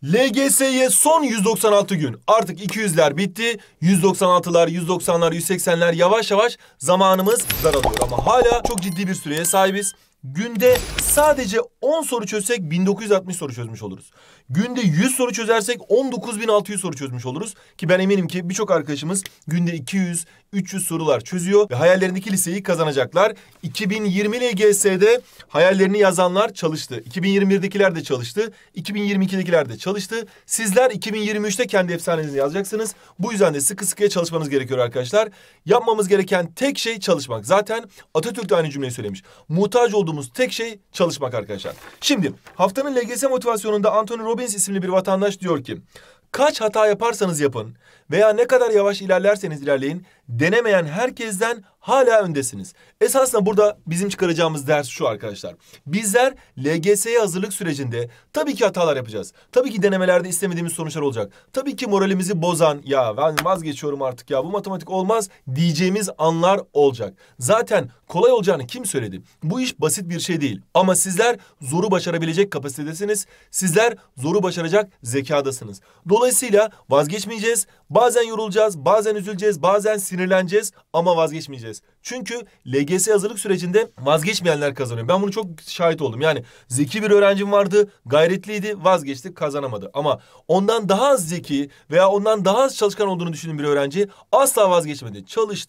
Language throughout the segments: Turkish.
LGS'ye son 196 gün. Artık 200'ler bitti. 196'lar, 190'lar, 180'ler yavaş yavaş zamanımız daralıyor. Ama hala çok ciddi bir süreye sahibiz. Günde sadece 10 soru çözsek 1960 soru çözmüş oluruz. Günde 100 soru çözersek 19.600 soru çözmüş oluruz. Ki ben eminim ki birçok arkadaşımız günde 200, 300 sorular çözüyor ve hayallerindeki liseyi kazanacaklar. 2020 LGS'de hayallerini yazanlar çalıştı. 2021'dekiler de çalıştı. 2022'dekiler de çalıştı. Sizler 2023'te kendi efsanenizi yazacaksınız. Bu yüzden de sıkı sıkıya çalışmanız gerekiyor arkadaşlar. Yapmamız gereken tek şey çalışmak. Zaten Atatürk de aynı cümleyi söylemiş. Muhtaç olduğumuz tek şey çalışmak arkadaşlar. Şimdi haftanın LGS motivasyonunda Anthony Robbins isimli bir vatandaş diyor ki: kaç hata yaparsanız yapın veya ne kadar yavaş ilerlerseniz ilerleyin, denemeyen herkesten hala öndesiniz. Esasında burada bizim çıkaracağımız ders şu arkadaşlar. Bizler LGS'ye hazırlık sürecinde tabii ki hatalar yapacağız. Tabii ki denemelerde istemediğimiz sonuçlar olacak. Tabii ki moralimizi bozan, ya ben vazgeçiyorum artık ya bu matematik olmaz diyeceğimiz anlar olacak. Zaten kolay olacağını kim söyledi? Bu iş basit bir şey değil. Ama sizler zoru başarabilecek kapasitedesiniz. Sizler zoru başaracak zekadasınız. Dolayısıyla vazgeçmeyeceğiz. Bazen yorulacağız, bazen üzüleceğiz, bazen sinirleneceğiz ama vazgeçmeyeceğiz. Çünkü LGS hazırlık sürecinde vazgeçmeyenler kazanıyor. Ben bunu çok şahit oldum. Yani zeki bir öğrencim vardı, gayretliydi, vazgeçti, kazanamadı. Ama ondan daha az zeki veya ondan daha az çalışkan olduğunu düşündüğüm bir öğrenci asla vazgeçmedi.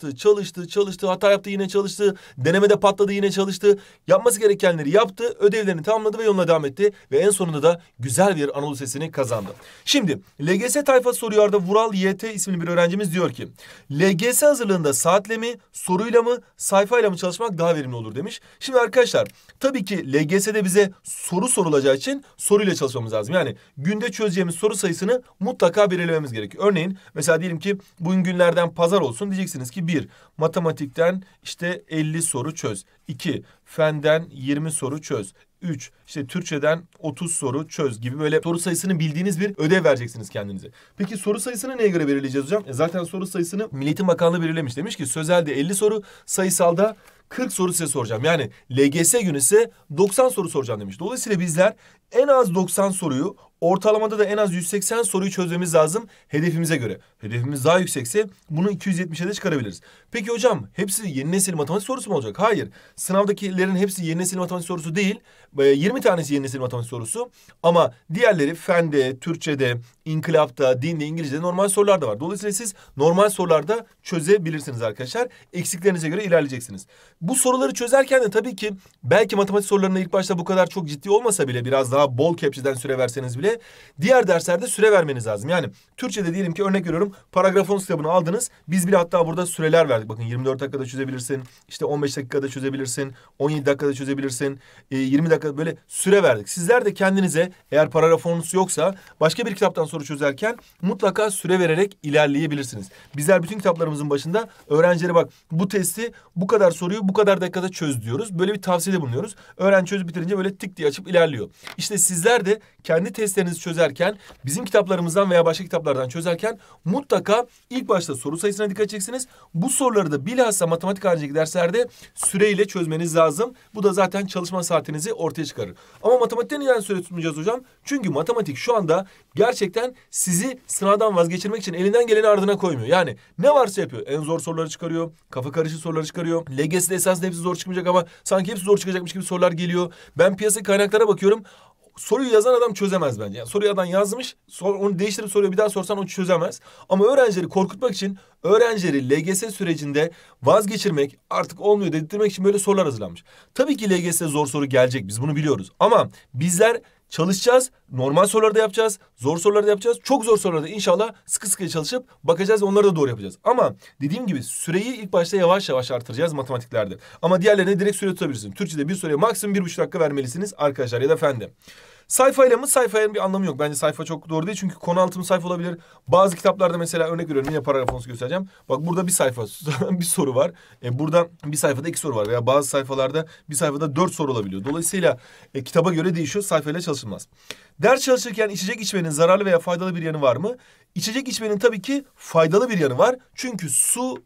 Çalıştı, hata yaptı, yine çalıştı, denemede patladı, yine çalıştı. Yapması gerekenleri yaptı, ödevlerini tamamladı ve yoluna devam etti. Ve en sonunda da güzel bir Anadolu Lisesi'ni kazandı. Şimdi LGS tayfası soruyorda Vural YT isimli bir öğrencimiz diyor ki: LGS hazırlığında saatle mi, soruyla mı, sayfayla mı çalışmak daha verimli olur demiş. Şimdi arkadaşlar tabii ki LGS'de bize soru sorulacağı için soruyla çalışmamız lazım. Yani günde çözeceğimiz soru sayısını mutlaka belirlememiz gerekiyor. Örneğin mesela diyelim ki bugün günlerden pazar olsun, diyeceksiniz ki 1. Matematikten işte 50 soru çöz. 2. Fenden 20 soru çöz. 3. işte Türkçeden 30 soru çöz gibi böyle soru sayısını bildiğiniz bir ödev vereceksiniz kendinize. Peki soru sayısını neye göre belirleyeceğiz hocam? Zaten soru sayısını Milli Eğitim Bakanlığı belirlemiş. Demiş ki sözelde 50 soru, sayısalda 40 soru size soracağım. Yani LGS günü size 90 soru soracağım demiş. Dolayısıyla bizler en az 90 soruyu, ortalamada da en az 180 soruyu çözmemiz lazım hedefimize göre. Hedefimiz daha yüksekse bunu 270'e de çıkarabiliriz. Peki hocam hepsi yeni nesil matematik sorusu mu olacak? Hayır. Sınavdakilerin hepsi yeni nesil matematik sorusu değil. 20 tanesi yeni nesil matematik sorusu. Ama diğerleri fende, Türkçe'de, inkılapta, dinde, İngilizce'de normal sorular da var. Dolayısıyla siz normal sorularda çözebilirsiniz arkadaşlar. Eksiklerinize göre ilerleyeceksiniz. Bu soruları çözerken de tabii ki belki matematik sorularına ilk başta bu kadar çok ciddi olmasa bile, biraz daha bol kepçeden süre verseniz bile diğer derslerde süre vermeniz lazım. Yani Türkçe'de diyelim ki örnek veriyorum paragraf 10 kitabını aldınız. Biz bile hatta burada süreler verdik. Bakın 24 dakikada çözebilirsin. İşte 15 dakikada çözebilirsin. 17 dakikada çözebilirsin. 20 dakikada böyle süre verdik. Sizler de kendinize eğer paragraf 10 yoksa başka bir kitaptan soru çözerken mutlaka süre vererek ilerleyebilirsiniz. Bizler bütün kitaplarımızın başında öğrencilere bak bu testi bu kadar soruyu bu kadar dakikada çöz diyoruz. Böyle bir tavsiyede bulunuyoruz. Öğrenci çözüp bitirince böyle tık diye açıp ilerliyor. İşte sizler de kendi testlerinizi çözerken bizim kitaplarımızdan veya başka kitaplardan çözerken mutlaka ilk başta soru sayısına dikkat edeceksiniz. Bu soruları da bilhassa matematik haricindeki derslerde süreyle çözmeniz lazım. Bu da zaten çalışma saatinizi ortaya çıkarır. Ama matematikte neden süre tutmayacağız hocam? Çünkü matematik şu anda gerçekten sizi sınavdan vazgeçirmek için elinden geleni ardına koymuyor. Yani ne varsa yapıyor. En zor soruları çıkarıyor. Kafa karışık soruları çıkarıyor. LGS'de esasında hepsi zor çıkmayacak ama sanki hepsi zor çıkacakmış gibi sorular geliyor. Ben piyasa kaynaklara bakıyorum. Soruyu yazan adam çözemez bence. Yani soruyu adam yazmış, onu değiştirip soruyu bir daha sorsan o çözemez. Ama öğrencileri korkutmak için, öğrencileri LGS sürecinde vazgeçirmek, artık olmuyor dedirtmek için böyle sorular hazırlanmış. Tabii ki LGS'de zor soru gelecek, biz bunu biliyoruz. Ama bizler çalışacağız, normal soruları da yapacağız, zor soruları da yapacağız. Çok zor soruları da inşallah sıkı sıkı çalışıp bakacağız ve onları da doğru yapacağız. Ama dediğim gibi süreyi ilk başta yavaş yavaş artıracağız matematiklerde. Ama diğerlerine direkt süre tutabilirsiniz. Türkçe'de bir soruya maksimum 1,5 dakika vermelisiniz arkadaşlar ya da efendim. Sayfayla mı? Sayfanın bir anlamı yok. Bence sayfa çok doğru değil. Çünkü konu altı sayfa olabilir. Bazı kitaplarda mesela örnek veriyorum. Yine paragraf konusu göstereceğim. Bak burada bir sayfa bir soru var. Burada bir sayfada 2 soru var. Veya bazı sayfalarda bir sayfada 4 soru olabiliyor. Dolayısıyla kitaba göre değişiyor. Sayfayla çalışılmaz. Ders çalışırken içecek içmenin zararlı veya faydalı bir yanı var mı? İçecek içmenin tabii ki faydalı bir yanı var. Çünkü su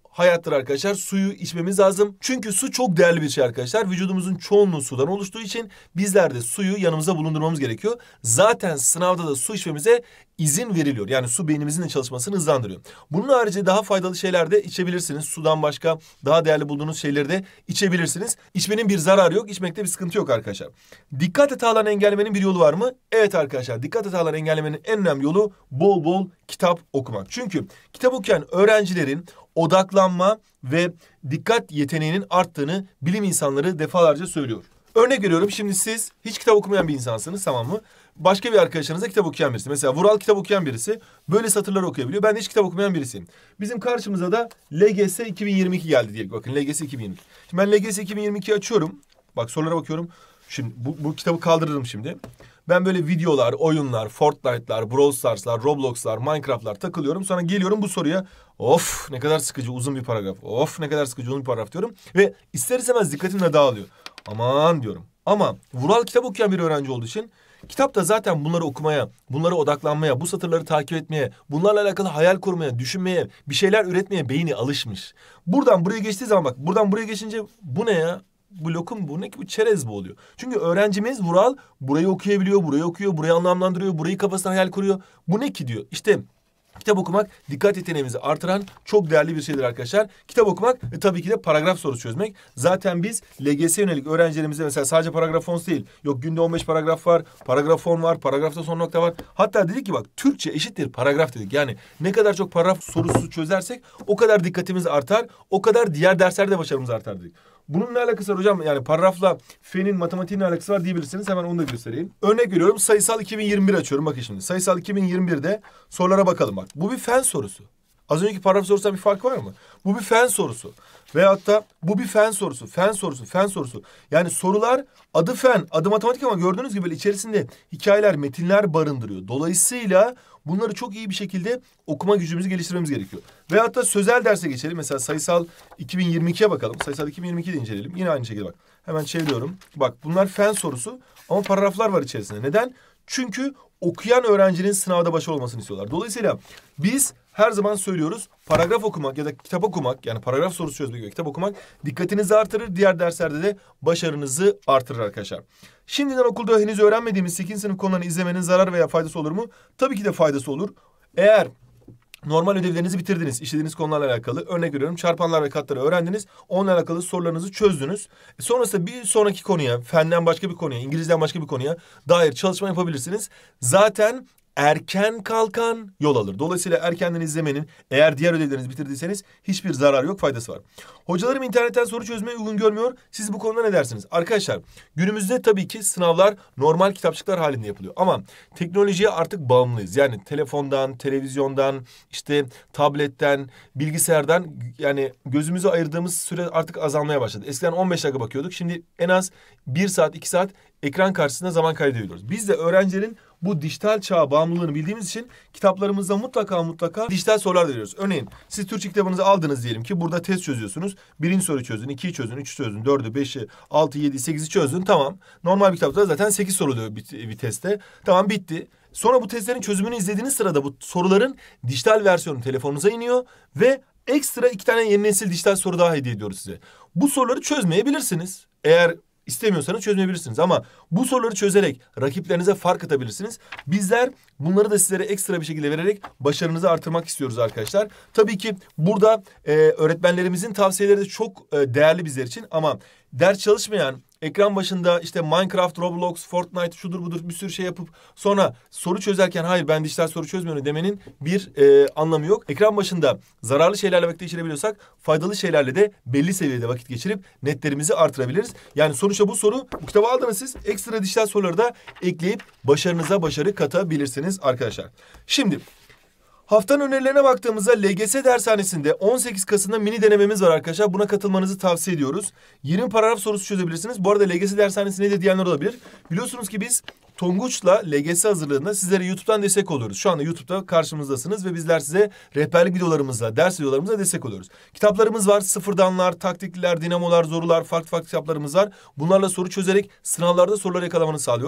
hayattır arkadaşlar. Suyu içmemiz lazım. Çünkü su çok değerli bir şey arkadaşlar. Vücudumuzun çoğunluğu sudan oluştuğu için bizler de suyu yanımıza bulundurmamız gerekiyor. Zaten sınavda da su içmemize izin veriliyor. Yani su beynimizin de çalışmasını hızlandırıyor. Bunun harici daha faydalı şeyler de içebilirsiniz. Sudan başka daha değerli bulduğunuz şeyleri de içebilirsiniz. İçmenin bir zararı yok. İçmekte bir sıkıntı yok arkadaşlar. Dikkat hatalarını engellemenin bir yolu var mı? Evet arkadaşlar. Dikkat hatalarını engellemenin en önemli yolu bol bol kitap okumak. Çünkü kitap okuyan öğrencilerin odaklanma ve dikkat yeteneğinin arttığını bilim insanları defalarca söylüyor. Örnek veriyorum, şimdi siz hiç kitap okumayan bir insansınız, tamam mı? Başka bir arkadaşınız da kitap okuyan birisi. Mesela Vural kitap okuyan birisi. Böyle satırları okuyabiliyor. Ben de hiç kitap okumayan birisiyim. Bizim karşımıza da LGS 2022 geldi diyelim. Bakın LGS 2022. Şimdi ben LGS 2022'yi açıyorum. Bak sorulara bakıyorum. Şimdi bu kitabı kaldırırım şimdi. Ben böyle videolar, oyunlar, Fortnite'lar, Brawl Stars'lar, Roblox'lar, Minecraft'lar takılıyorum. Sonra geliyorum bu soruya. Of ne kadar sıkıcı uzun bir paragraf. Of ne kadar sıkıcı uzun bir paragraf diyorum. Ve ister istemez dikkatim de dağılıyor. Aman diyorum. Ama Vural kitap okuyan bir öğrenci olduğu için kitapta zaten bunları okumaya, bunlara odaklanmaya, bu satırları takip etmeye, bunlarla alakalı hayal kurmaya, düşünmeye, bir şeyler üretmeye beyni alışmış. Buradan buraya geçtiği zaman bak, buradan buraya geçince bu ne ya? Bu lokum bu ne ki, bu çerez bu oluyor. Çünkü öğrencimiz Vural burayı okuyabiliyor, burayı okuyor, burayı anlamlandırıyor, burayı kafasına hayal kuruyor. Bu ne ki diyor. İşte kitap okumak dikkat yeteneğimizi artıran çok değerli bir şeydir arkadaşlar. Kitap okumak ve tabii ki de paragraf sorusu çözmek. Zaten biz LGS yönelik öğrencilerimize mesela sadece paragraf 10 değil. Yok günde 15 paragraf var, paragraf 10 var, paragrafta son nokta var. Hatta dedik ki bak Türkçe eşittir paragraf dedik. Yani ne kadar çok paragraf sorusu çözersek o kadar dikkatimiz artar, o kadar diğer derslerde başarımız artar dedik. Bunun ne alakası var hocam? Yani paragrafla fenin, matematiğin ne alakası var diyebilirsiniz. Hemen onu da göstereyim. Örnek veriyorum, sayısal 2021 açıyorum. Bakın şimdi sayısal 2021'de sorulara bakalım bak. Bu bir fen sorusu. Az önceki paragraf sorusundan bir fark var mı? Bu bir fen sorusu. Veyahut da bu bir fen sorusu, fen sorusu, fen sorusu. Yani sorular adı fen, adı matematik ama gördüğünüz gibi böyle içerisinde hikayeler, metinler barındırıyor. Dolayısıyla bunları çok iyi bir şekilde okuma gücümüzü geliştirmemiz gerekiyor. Veyahut da sözel derse geçelim. Mesela sayısal 2022'ye bakalım. Sayısal 2022'yi de inceleyelim. Yine aynı şekilde bak. Hemen çeviriyorum. Bak bunlar fen sorusu ama paragraflar var içerisinde. Neden? Çünkü okuyan öğrencinin sınavda başarılı olmasını istiyorlar. Dolayısıyla biz her zaman söylüyoruz, paragraf okumak ya da kitap okumak, yani paragraf sorusu çözmek ve kitap okumak dikkatinizi artırır. Diğer derslerde de başarınızı artırır arkadaşlar. Şimdiden okulda henüz öğrenmediğimiz 8. sınıf konularını izlemenin zarar veya faydası olur mu? Tabii ki de faydası olur. Eğer normal ödevlerinizi bitirdiniz, işlediğiniz konularla alakalı. Örnek veriyorum, çarpanlar ve katları öğrendiniz. Onunla alakalı sorularınızı çözdünüz. Sonrasında bir sonraki konuya, fenden başka bir konuya, İngilizceden başka bir konuya dair çalışma yapabilirsiniz. Zaten erken kalkan yol alır. Dolayısıyla erkenden izlemenin, eğer diğer ödevlerinizi bitirdiyseniz hiçbir zararı yok, faydası var. Hocalarım internetten soru çözmeyi uygun görmüyor. Siz bu konuda ne dersiniz? Arkadaşlar günümüzde tabii ki sınavlar normal kitapçıklar halinde yapılıyor. Ama teknolojiye artık bağımlıyız. Yani telefondan, televizyondan, işte tabletten, bilgisayardan, yani gözümüzü ayırdığımız süre artık azalmaya başladı. Eskiden 15 dakika bakıyorduk. Şimdi en az 1 saat, 2 saat ekran karşısında zaman kaybediyoruz. Biz de öğrencilerin bu dijital çağ bağımlılığını bildiğimiz için kitaplarımızda mutlaka dijital sorular veriyoruz. Örneğin siz Türkçe kitabınızı aldınız diyelim ki, burada test çözüyorsunuz. Birinci soru çözün, 2'yi çözün, 3'ü çözün, 4'ü, 5'i, 6'ı, 7'yi, 8'i çözün. Tamam. Normal bir kitapta zaten 8 soru oluyor bir testte. Tamam, bitti. Sonra bu testlerin çözümünü izlediğiniz sırada bu soruların dijital versiyonu telefonunuza iniyor ve ekstra 2 tane yeni nesil dijital soru daha hediye ediyoruz size. Bu soruları çözmeyebilirsiniz. Eğer İstemiyorsanız çözmeyebilirsiniz ama bu soruları çözerek rakiplerinize fark atabilirsiniz. Bizler bunları da sizlere ekstra bir şekilde vererek başarınızı artırmak istiyoruz arkadaşlar. Tabii ki burada öğretmenlerimizin tavsiyeleri de çok değerli bizler için ama ders çalışmayan, ekran başında işte Minecraft, Roblox, Fortnite, şudur budur bir sürü şey yapıp sonra soru çözerken hayır ben dijital soru çözmüyorum demenin bir anlamı yok. Ekran başında zararlı şeylerle vakit geçirebiliyorsak faydalı şeylerle de belli seviyede vakit geçirip netlerimizi artırabiliriz. Yani sonuçta bu kitabı aldınız siz, ekstra dijital soruları da ekleyip başarınıza başarı katabilirsiniz arkadaşlar. Şimdi haftanın önerilerine baktığımızda LGS dershanesinde 18 Kasım'da mini denememiz var arkadaşlar. Buna katılmanızı tavsiye ediyoruz. 20 paragraf sorusu çözebilirsiniz. Bu arada LGS dershanesi ne de diyenler olabilir. Biliyorsunuz ki biz Tonguç'la LGS hazırlığında sizlere YouTube'dan destek oluyoruz. Şu anda YouTube'da karşımızdasınız ve bizler size rehberlik videolarımızla, ders videolarımızla destek oluyoruz. Kitaplarımız var. Sıfırdanlar, taktikler, dinamolar, zorular, farklı kitaplarımız var. Bunlarla soru çözerek sınavlarda soruları yakalamanızı sağlıyoruz.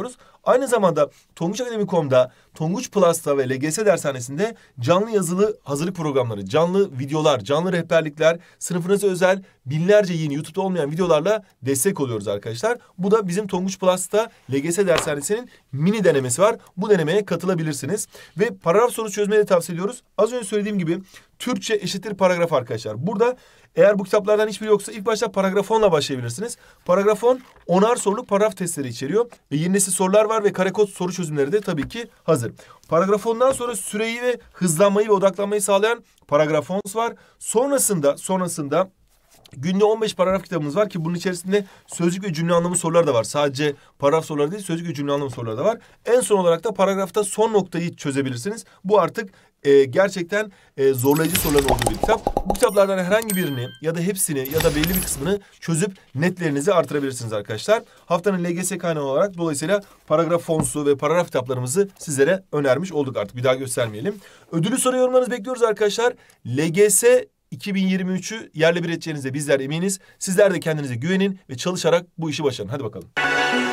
Aynı zamanda tonguçakademi.com'da, Tonguç Plus'ta ve LGS dershanesinde canlı yazılı hazırlık programları, canlı videolar, canlı rehberlikler, sınıfınıza özel binlerce yeni YouTube'da olmayan videolarla destek oluyoruz arkadaşlar. Bu da bizim Tonguç Plus'ta LGS dershanesinin mini denemesi var. Bu denemeye katılabilirsiniz. Ve paragraf soru çözmeyi de tavsiye ediyoruz. Az önce söylediğim gibi Türkçe eşittir paragraf arkadaşlar. Burada eğer bu kitaplardan hiçbiri yoksa ilk başta paragrafonla başlayabilirsiniz. Paragrafon 10'ar soruluk paragraf testleri içeriyor. Ve yeni nesil sorular var ve karekod soru çözümleri de tabii ki hazır. Paragrafondan sonra süreyi ve hızlanmayı ve odaklanmayı sağlayan paragrafons var. Sonrasında günde 15 paragraf kitabımız var ki bunun içerisinde sözcük ve cümle anlamı sorular da var. Sadece paragraf soruları değil, sözcük ve cümle anlamı soruları da var. En son olarak da paragrafta son noktayı çözebilirsiniz. Bu artık gerçekten zorlayıcı soruların olduğu bir kitap. Bu kitaplardan herhangi birini ya da hepsini ya da belli bir kısmını çözüp netlerinizi artırabilirsiniz arkadaşlar. Haftanın LGS kaynağı olarak dolayısıyla paragraf fonsu ve paragraf kitaplarımızı sizlere önermiş olduk artık. Bir daha göstermeyelim. Ödülü soru yorumlarınızı bekliyoruz arkadaşlar. LGS 2023'ü yerle bir edeceğinize bizler eminiz. Sizler de kendinize güvenin ve çalışarak bu işi başarın. Hadi bakalım.